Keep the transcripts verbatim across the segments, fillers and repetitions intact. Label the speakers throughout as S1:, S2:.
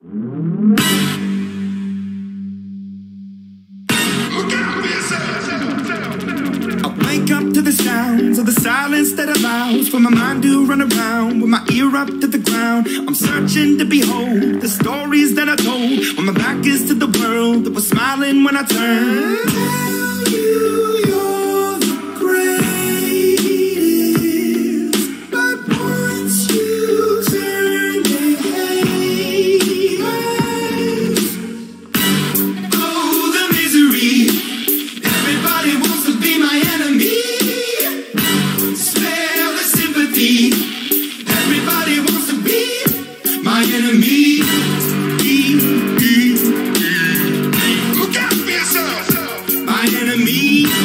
S1: Wake up to the sounds of the silence that allows for my mind to run around with my ear up to the ground. I'm searching to behold the stories that I told when my back is to the world that was smiling when I turned. Tell you you're the greatest, but once you turn they hate us. Oh, the misery. Everybody wants to be my enemy. Spare the sympathy. Everybody wants to be my enemy. Look out for yourself. My enemy.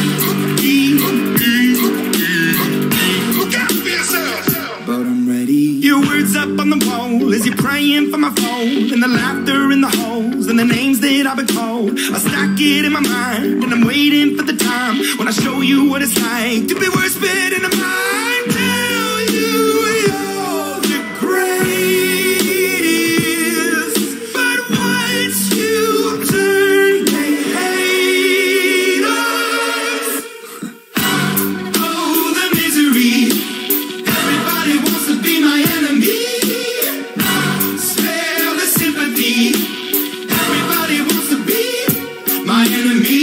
S1: Look out for yourself. But I'm ready. Your words up on the wall as you're praying for my phone, and the laughter in the halls and the names that I've been called. I stack it in my mind and I'm waiting for the time when I show you what it's like to be worse fit in a mind. Tell you you're the greatest, but once you turn they hate us. Oh, the misery. Everybody wants to be my enemy. Spare the sympathy. Everybody wants to be my enemy.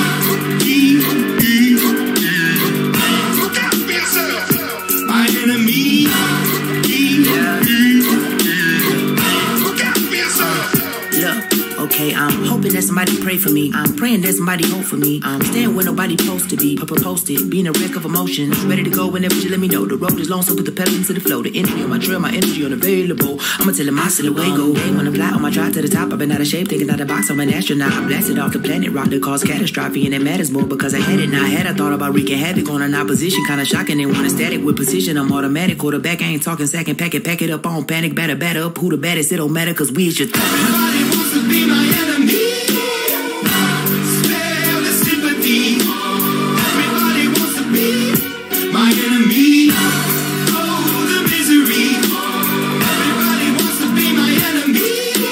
S1: Look out for yourself. My enemy. Look out for yourself.
S2: Look, okay, I'm hoping that somebody pray for me. I'm praying that somebody hope for me. I'm staying where nobody supposed to be. Papa posted, being a wreck of emotions. Ready to go whenever you let me know. The road is long, so put the pedal into the flow. The energy on my trail, my energy unavailable. I'ma tell him I still away go. They wanna fly on my drive to the top. I've been out of shape, thinking out the box. I'm an astronaut. I blasted off the planet rock that caused catastrophe, and it matters more because I had it. Now I had I thought about wreaking havoc on an opposition, kinda shocking. They want a static with precision. I'm automatic. Quarterback, I ain't talking second. Pack it, pack it up on panic. Batter, batter up. Who the baddest? It don't matter cause we is your
S1: Everybody wants to be my enemy. Spare the sympathy. Everybody wants to be my enemy. Oh, the misery. Everybody wants to be my enemy.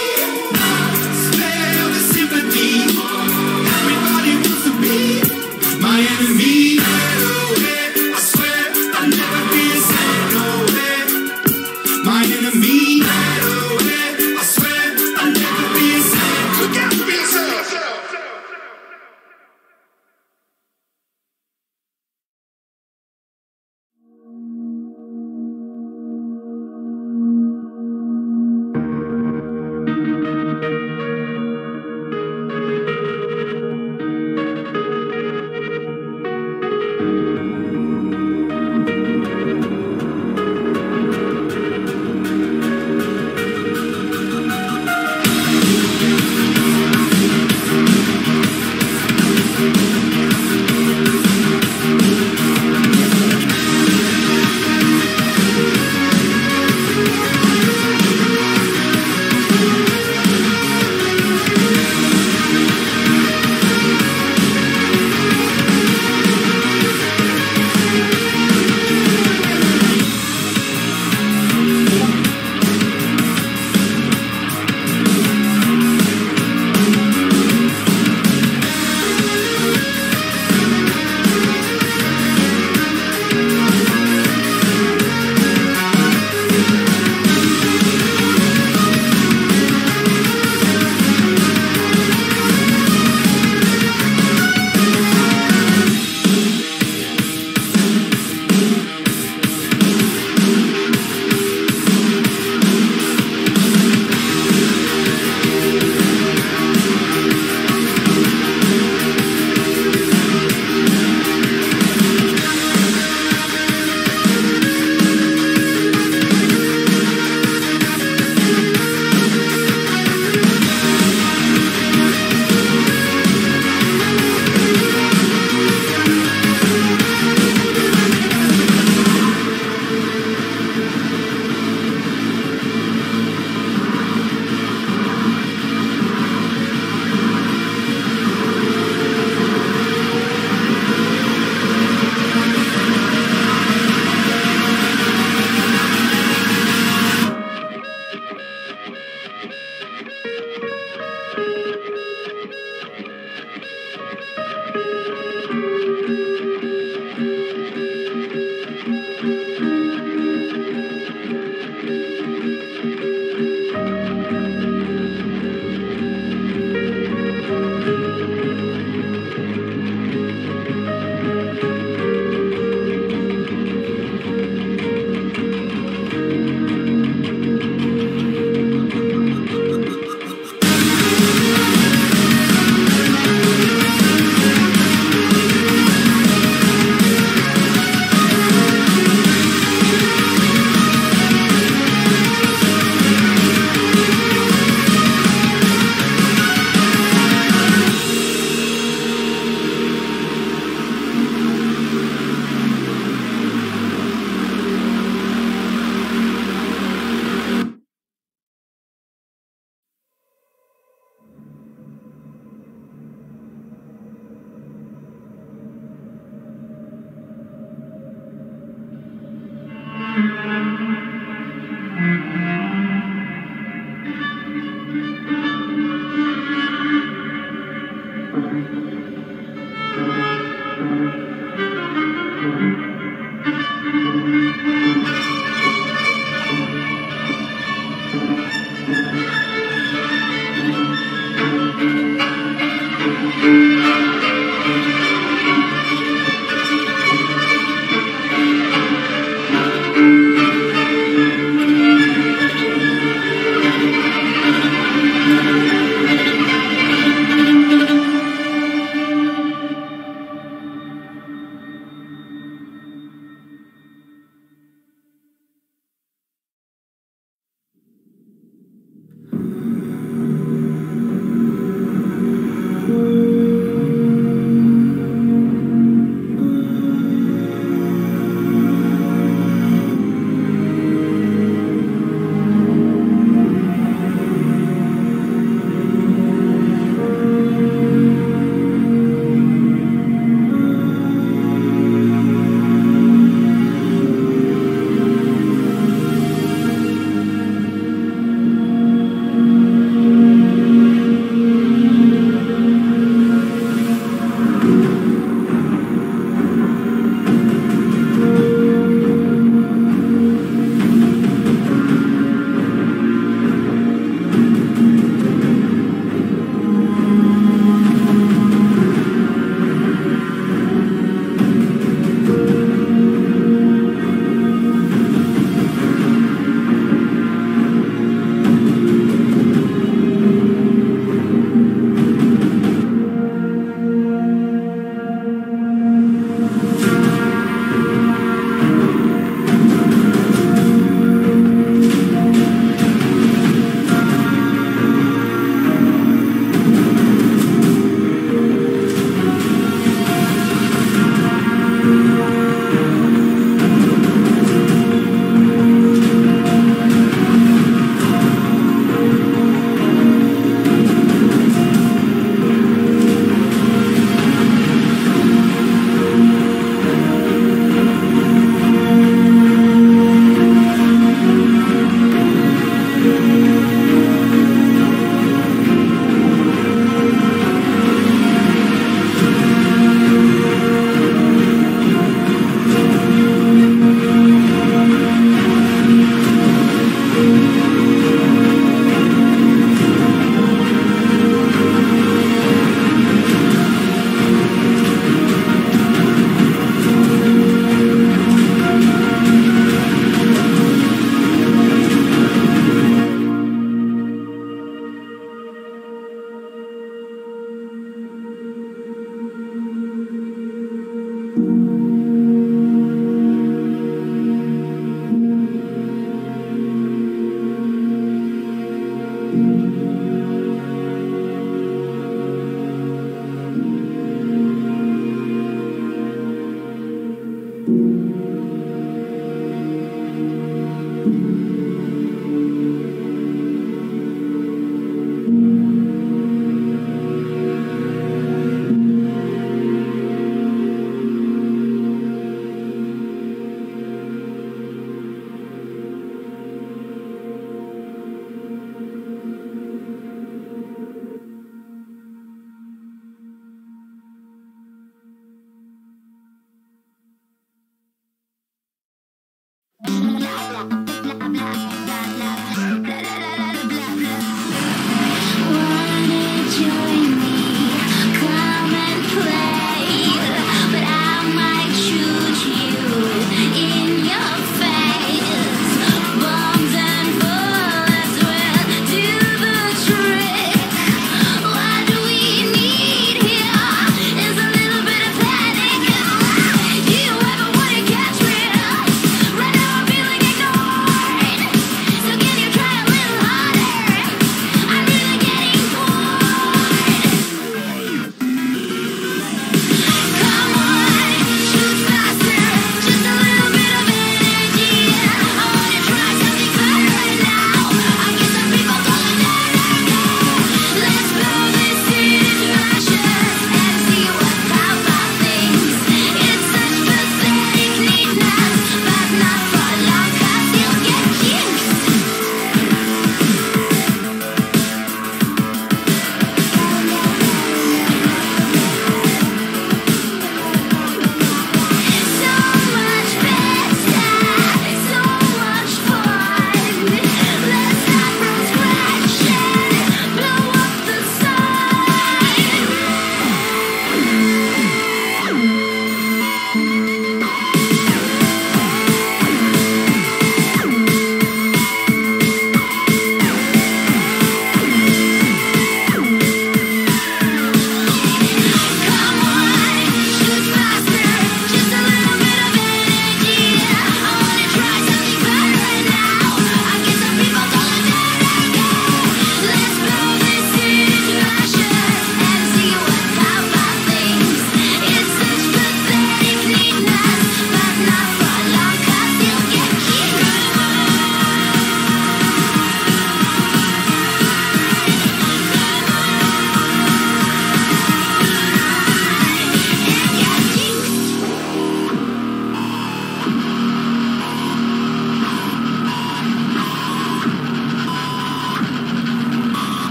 S1: Spare the sympathy. Everybody wants to be my enemy. I swear I'll never be a sad no way. My enemy. I swear I'll never be a sad. Look out.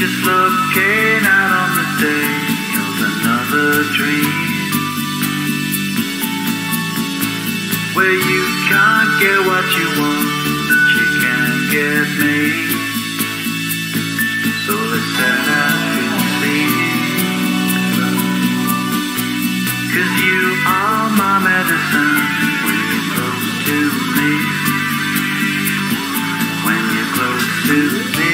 S1: Just looking out on the day of another dream, where you can't get what you want, but you can get me. So let's set out to see, 'cause you are my medicine when you're close to me, when you're close to me.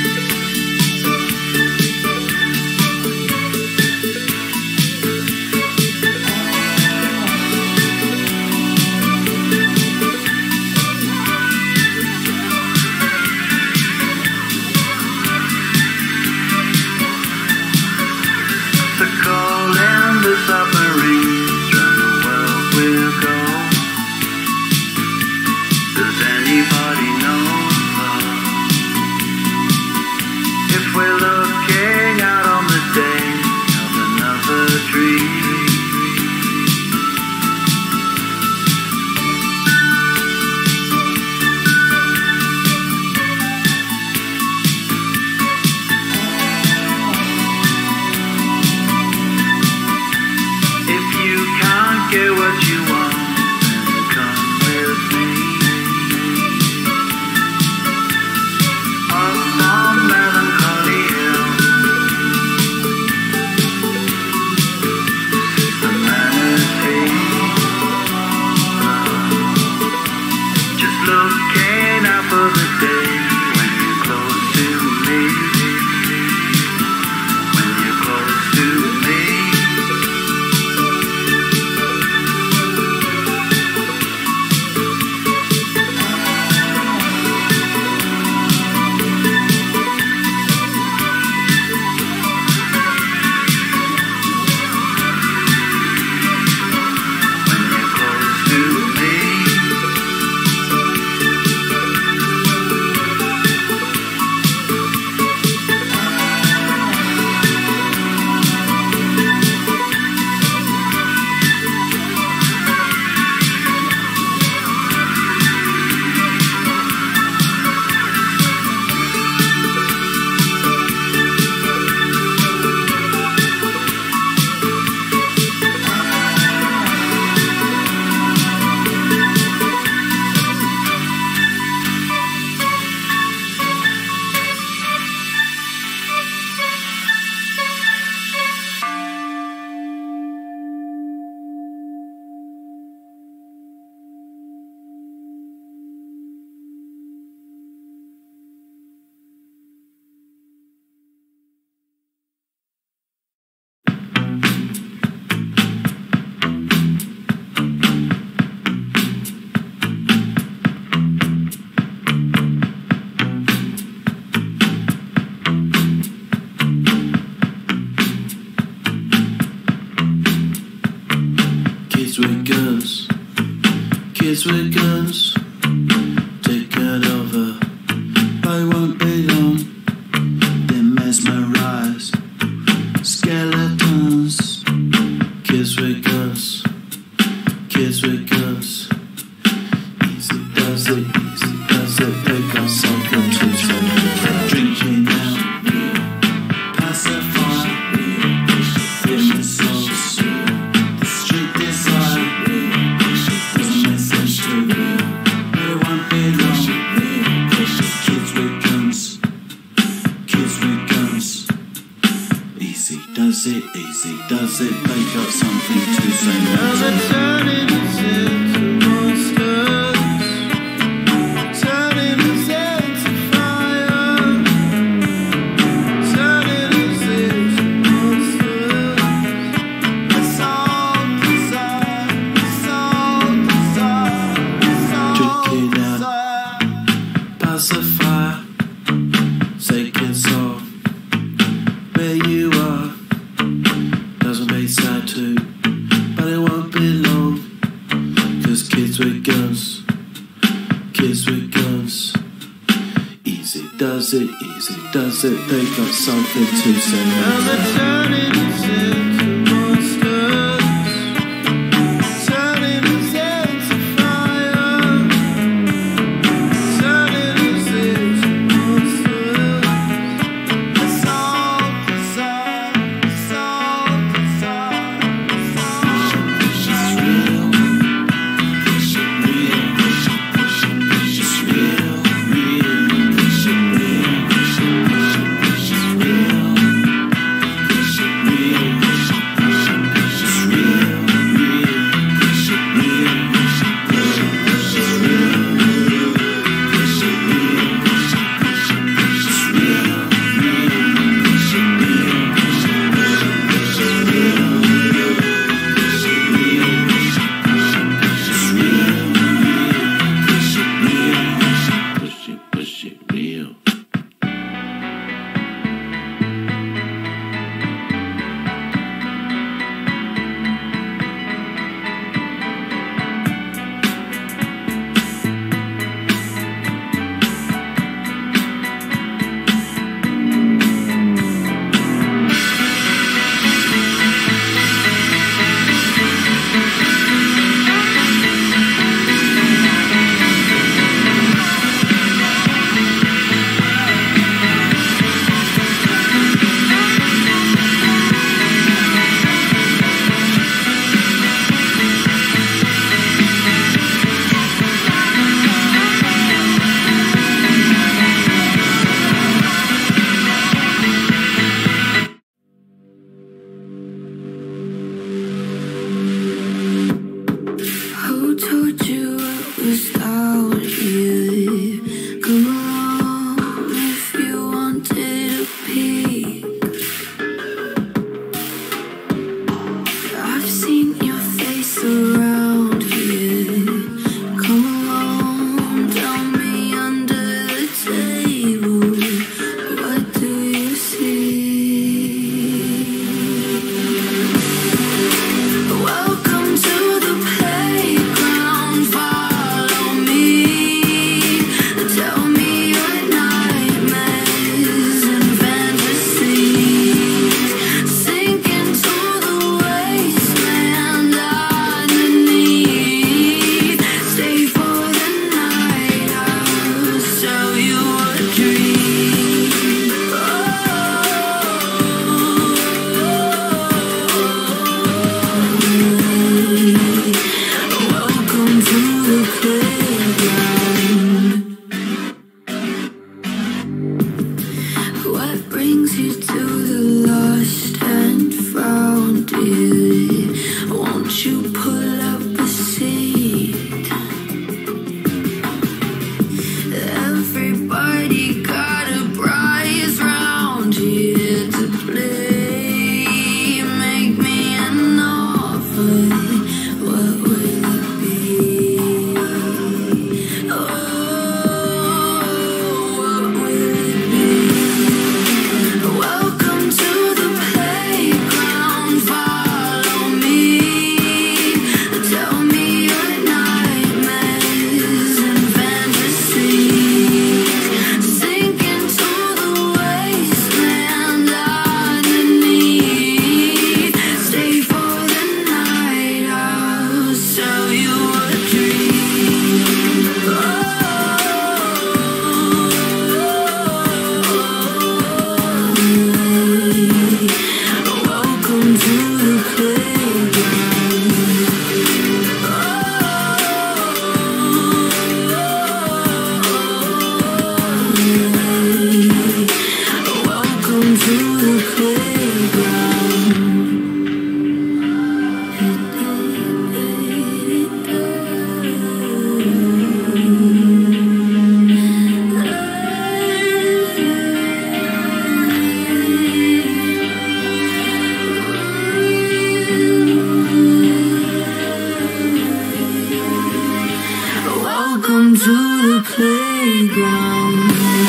S1: Submarines round the world will go. Does anybody know if we're looking out on the day of another dream? Get what you want and come with me. Up on Melancholy Hill, the manatee. Just looking out for the day when you're close to me, when you're close to me.
S3: Kids with guns, taken over, I won't be long, they're mesmerized, skeletons, kids with guns, kids with guns, easy does it, easy does it, they got something to say, drinking out, pacify, in the souls, the street desire. Does it, easy, does it, they got something to say. Now they're turning us into monsters, turning us into fire, turning us into monsters. It's all desire, it's all desire, it's all desire. Pacify, take it off, where you are. Doesn't make sad too, but it won't be long, 'cause kids with guns, kids with guns, easy does it, easy does it, they got something to say. Now they're turning us into monsters, turning us into fire, turning us into monsters. It's
S1: you to the lost and found, dear. Won't you pull up a seat? Everybody got a prize round here to play. Make me an offer. What will it be? Oh, what will it be? Welcome to the playground. Follow me. Tell me your nightmares and fantasies. Sink into the wasteland underneath. Stay for the night. I'll sell you a dream. Oh, welcome to the playground. Welcome to the playground. Welcome to the playground.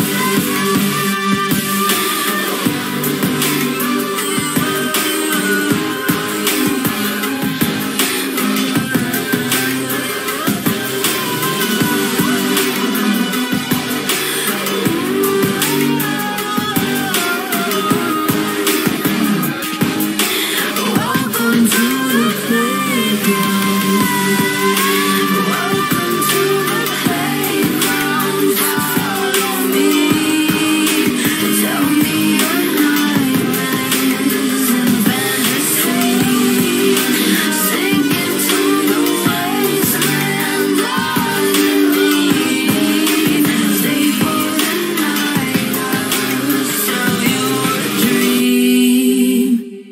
S1: Welcome to the playground. Welcome to the playground. Follow me. Tell me your nightmares and fantasies. Sink into the wasteland underneath. Stay for the night. I'll sell you a dream.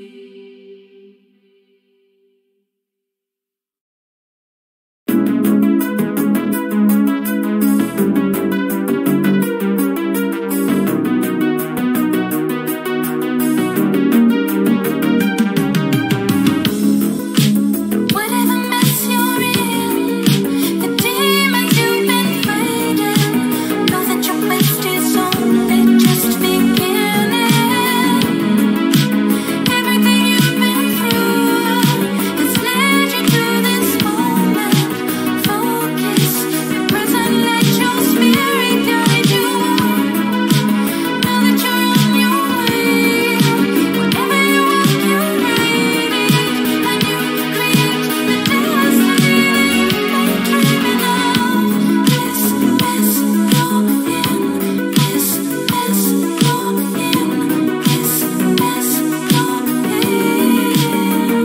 S1: Whatever mess you're in, the demons you've been fighting, know that your best is only just beginning. Everything you've been through has led you to this moment. Focus, be present, let your spirit guide you. Know that you're on your way. Whatever you want, you made it, and you create the destiny that you've been dreaming of. This mess you're in, this mess you're in, this mess you're in.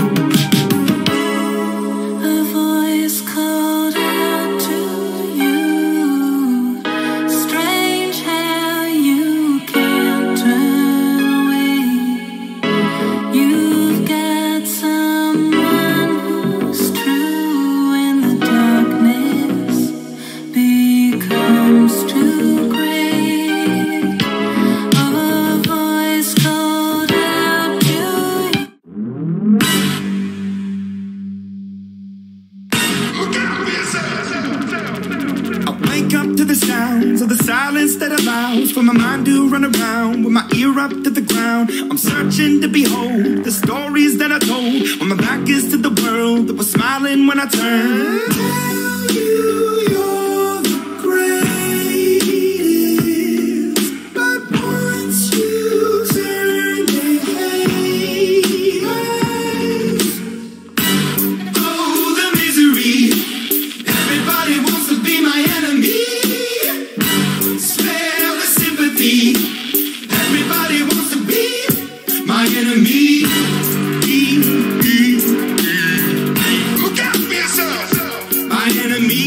S1: A voice called out to you. Strange how you can't turn away. You've got someone who's true, and the darkness becomes too great. A voice called out to you.
S4: Look out for yourself.
S1: I wake up to the sounds of the silence that allows for my mind to run around with my ear up to the ground. I'm searching to behold the stories that I told when my back is to the world that was smiling when I turned. Tell you you're the greatest, but once you turn, they hate us. Oh, the misery. Everybody wants to be my enemy. Spare the sympathy. Everybody wants to be my enemy.
S4: Look out for yourself.
S1: My enemy.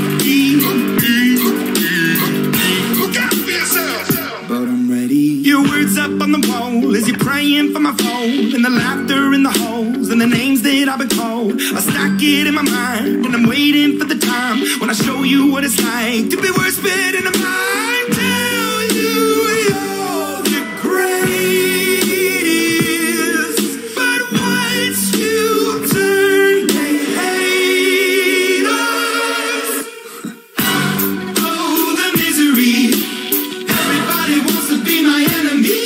S4: Look out for yourself.
S1: But I'm ready. Your words up on the wall as you're praying for my phone, and the laughter in the halls and the names that I've been called. I stack it in my mind and I'm waiting for the time when I show you what it's like to be worse fit in a mind. Tell you you're the greatest, but once you turn, they hate us. Oh, the misery. Everybody wants to be my enemy.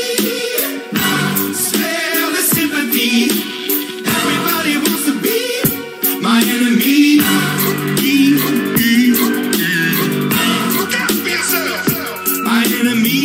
S1: Spare the sympathy. Everybody wants to be my enemy.
S4: Look out for yourself.
S1: My enemy.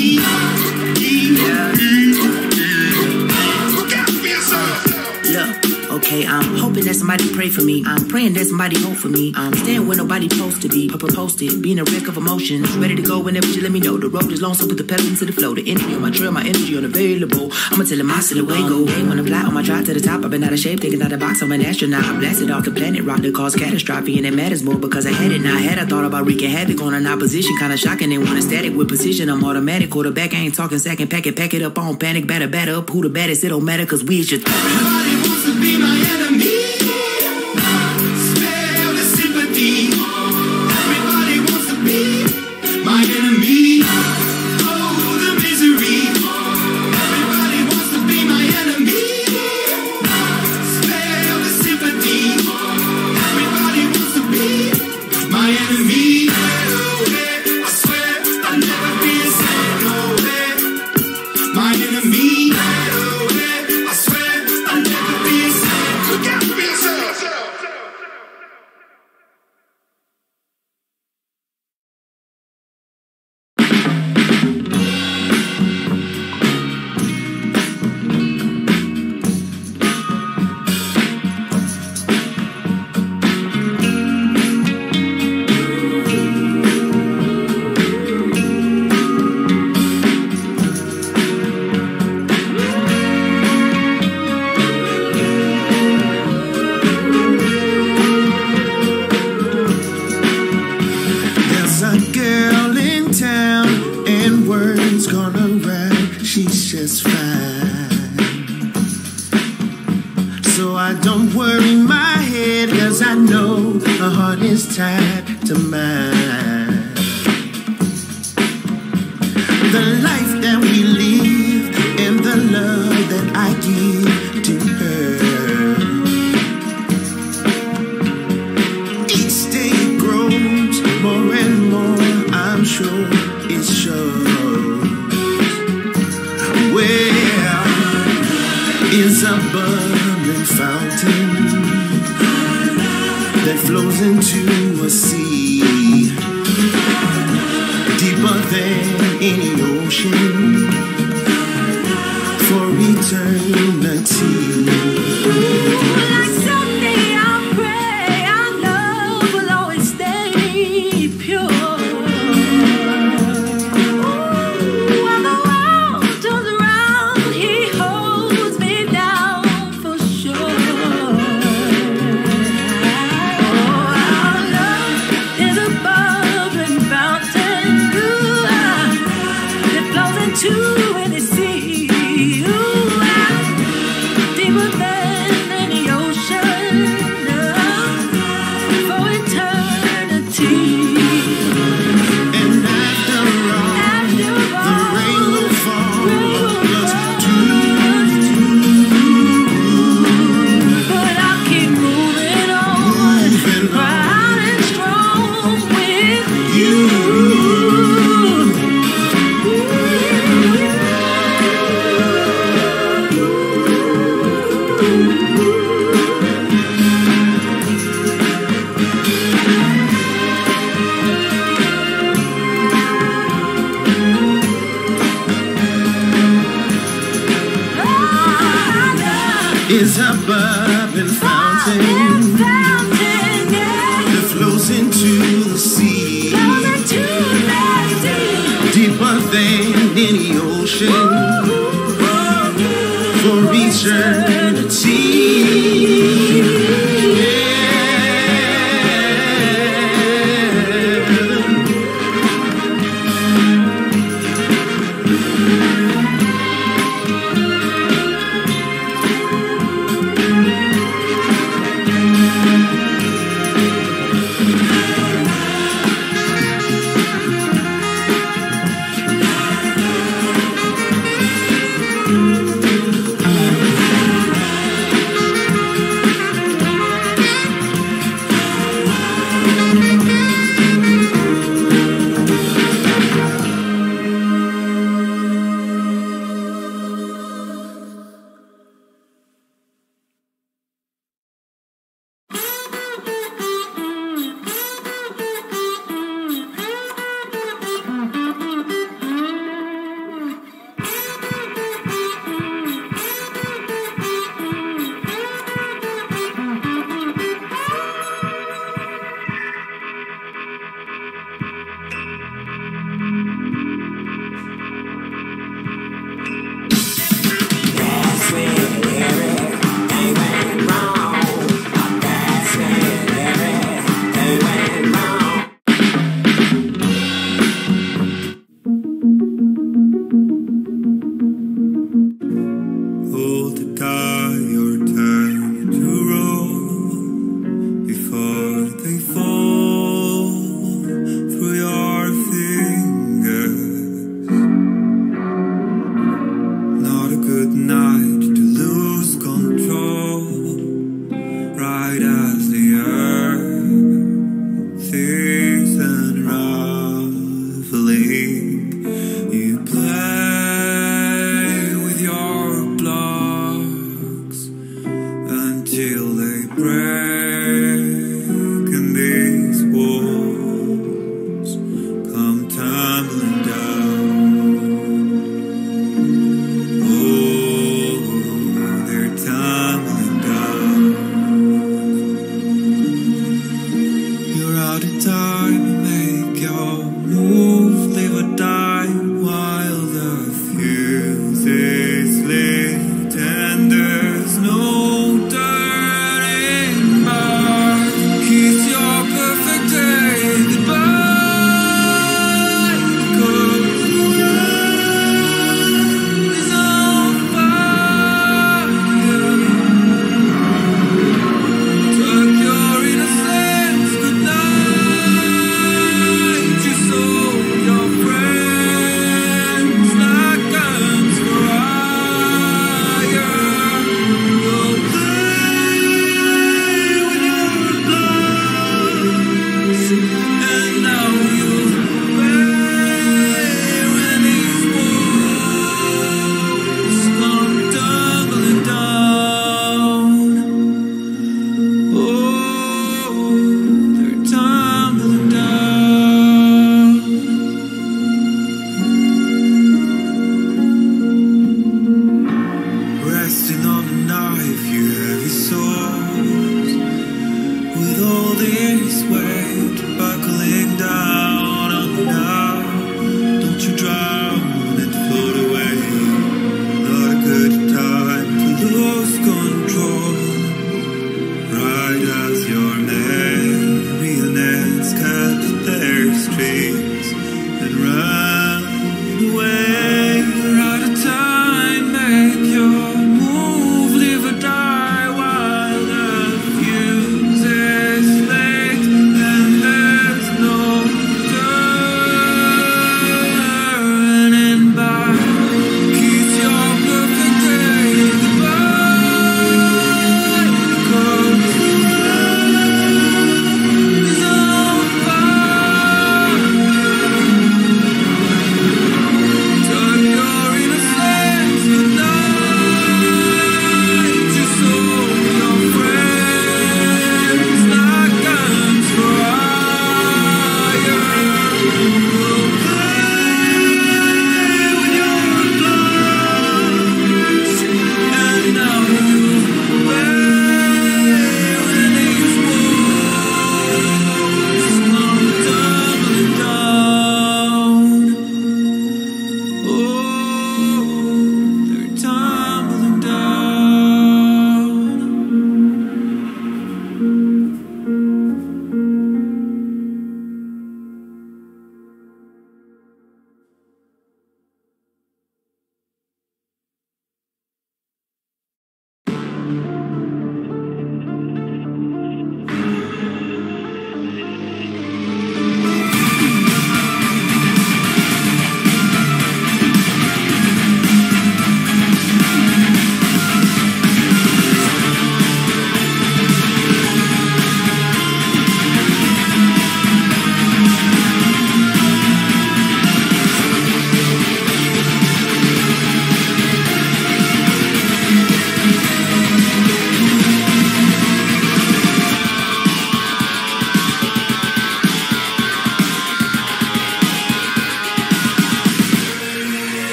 S4: Look out for yourself.
S2: Look, okay, I'm hoping that somebody pray for me. I'm praying that somebody hope for me. I'm staying where nobody supposed to be. Papa posted, being a wreck of emotions. Ready to go whenever you let me know. The road is long, so put the pedal into the flow. The energy on my trail, my energy unavailable. I'ma tell him my silhouette go. Hey, when I fly on my drive to the top, I've been out of shape, thinking out the box. I'm an astronaut. I blasted off the planet rock that caused catastrophe, and it matters more because I had it. Now I had I thought about wreaking havoc on an opposition, kinda shocking. They want a static with precision. I'm automatic quarterback. I ain't talking second packet, pack it up on panic, batter, batter up. Who the baddest? It don't matter, cause we is your.
S1: Everybody wants to be my enemy. Spare the sympathy. Everybody wants to be my enemy. Oh, the misery. Everybody wants to be my enemy. Spare the sympathy. Everybody wants to be my enemy. I swear I'll never be the same. No way. My enemy. I swear I'll never be the same.
S4: Look out for yourself.
S3: There's a girl in town, and word's gonna ride. She's just fine. So I don't worry my head, cause I know her heart is tied to mine. The life that we live and the love that I give to her, each day it grows more and more, I'm sure it shows. Where is a bubbling fountain that flows into a sea deeper than any ocean for eternity.
S5: Someday I'll pray our love will always stay pure. When the world turns around, he holds me down for sure. Oh, our love is a bubbling fountain, ooh, ah, that flows into any sea. Ooh, ah, deeper than any ocean, ah, for eternity.
S3: And after all,
S5: After
S3: the rain will fall on us too.
S5: But I'll keep moving on,
S3: Moving on.
S5: proud and strong with you.
S3: Is a bubbling fountain that flows into the sea, deeper than any ocean for eternity. Yeah.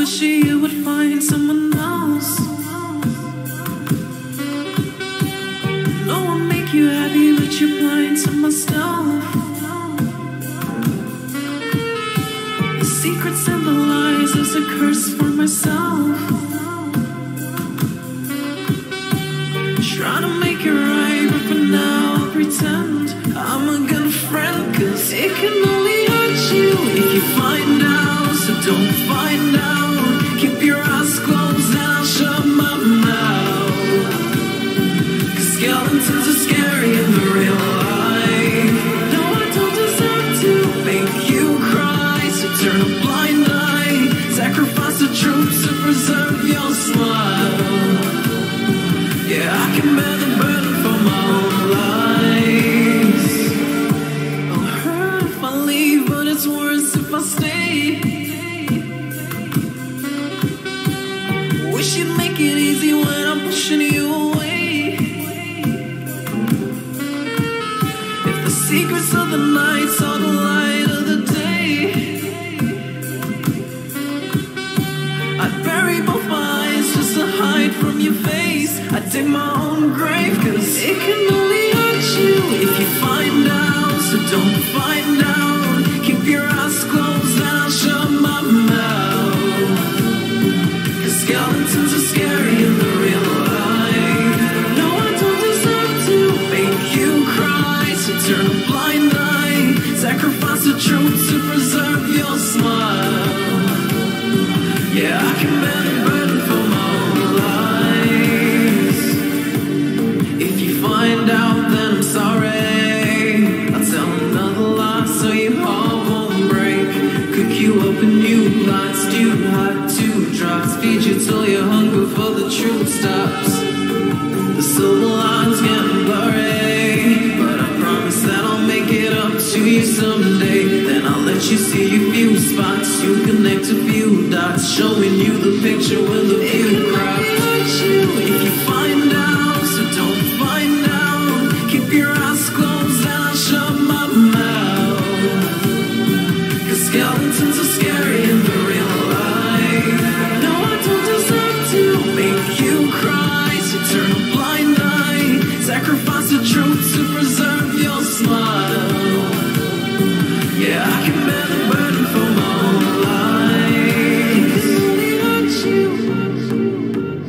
S6: wish you would find someone else. No one make you happy, but you're blind to myself. The secrets and the lies is a curse for myself. Try to make it right, but for now I'll pretend I'm a good friend, cause it can only hurt you if you find out. So don't find out. Keep your eyes closed and I'll shut my mouth. Cause skeletons are scary in the real life. No, I don't deserve to make you cry. So turn a blind eye. Sacrifice the truth to preserve your smile. Yeah, I can bear the burden for my own lies. I'll hurt if I leave, but it's worse if I stay. Wish you'd make it easy when I'm pushing you away. If the secrets of the night saw the light of the day, I'd bury both my eyes just to hide from your face. I dig my own grave, cause it can only hurt you if you find out. So don't find out. Keep your eyes closed and I'll shut my mouth. Cause skeletons are scary in the real life. No, I don't deserve to make you cry. So turn a blind eye. Sacrifice the truth to preserve your smile. Yeah, I can bear the burden for my own life. If you find out, then I'm sorry. I'll tell another lie so your heart won't break. Cook you up a new plot, stew hot two drops. Feed you till you're hungry for the truth stops. The silver line's getting blurry, but I promise that I'll make it up to you someday. Then I'll let you see a few spots. You connect a few dots, showing you the picture with a few crops. If you find out, so don't find out. Keep your eyes closed and I'll shut my mouth. Cause skeletons are scary in the real life. No, I don't deserve to make you cry. So turn a blind eye. Sacrifice the truth to preserve your smile. Yeah, I can bear the burden for my own life. It can only hurt you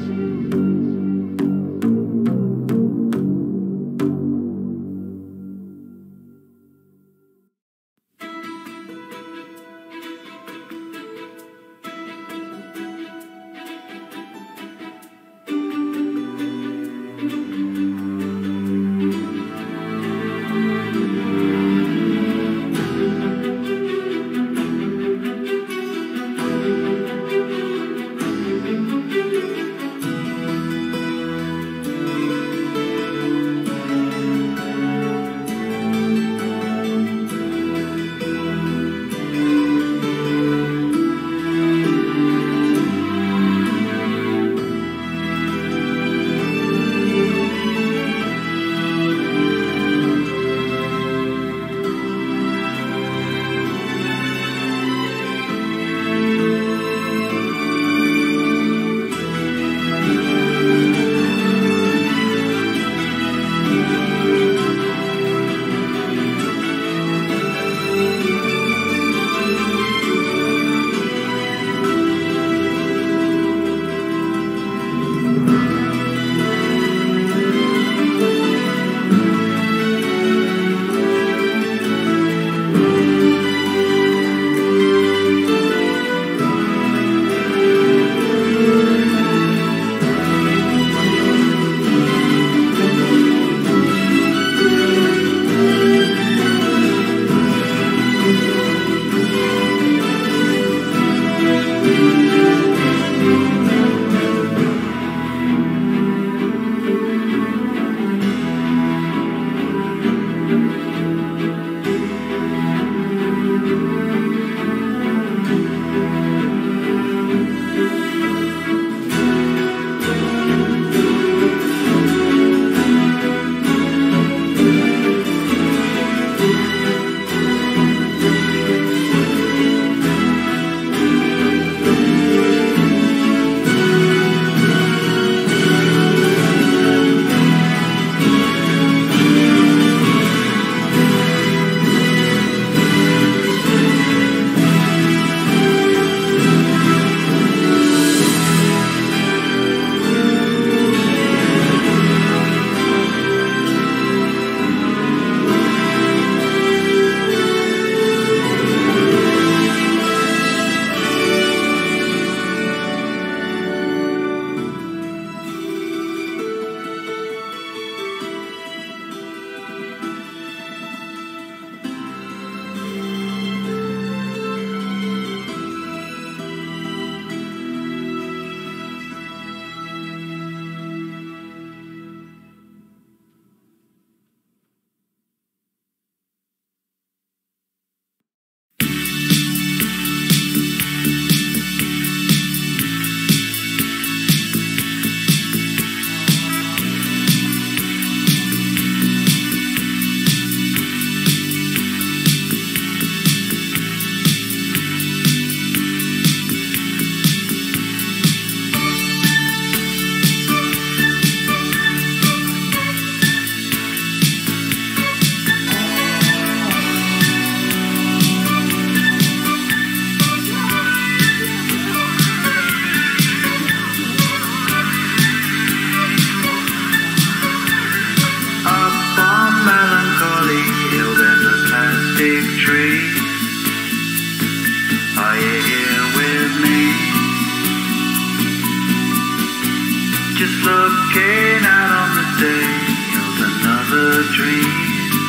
S7: Just looking out on the day of another dream,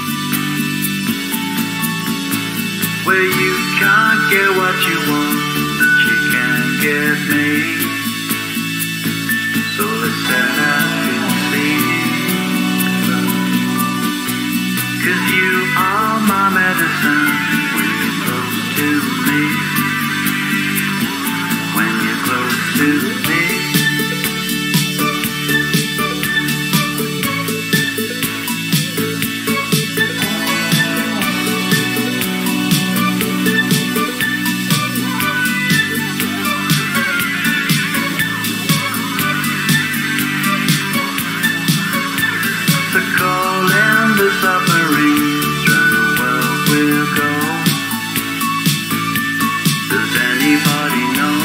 S7: where you can't get what you want, but you can get me. So let's set out to sea, 'cause you are my medicine when you're close to me, when you're close to me. Submarines round the world will go. Does anybody know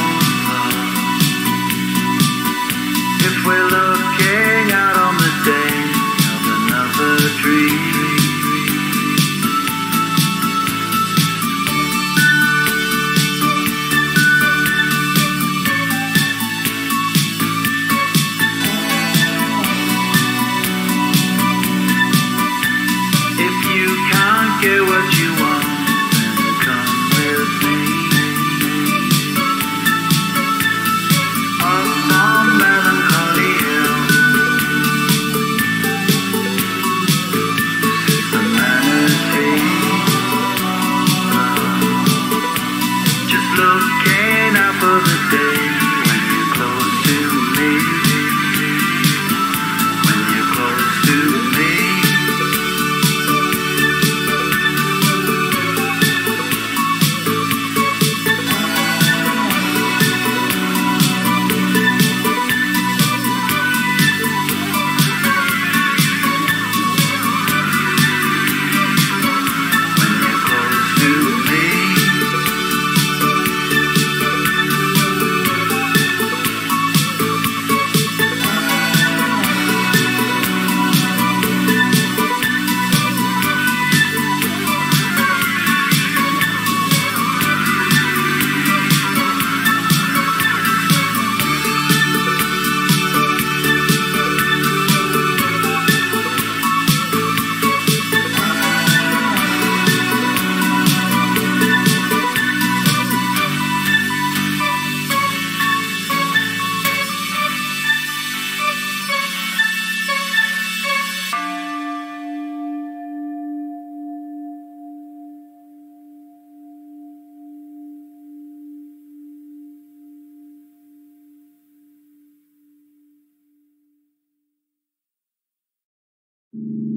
S7: if we're looking out on the day of another dream? Get what you want, then come with me. Up on Melancholy Hill, sits the manatee, just looking out for the day when you're close to me, when you're close to me.
S1: you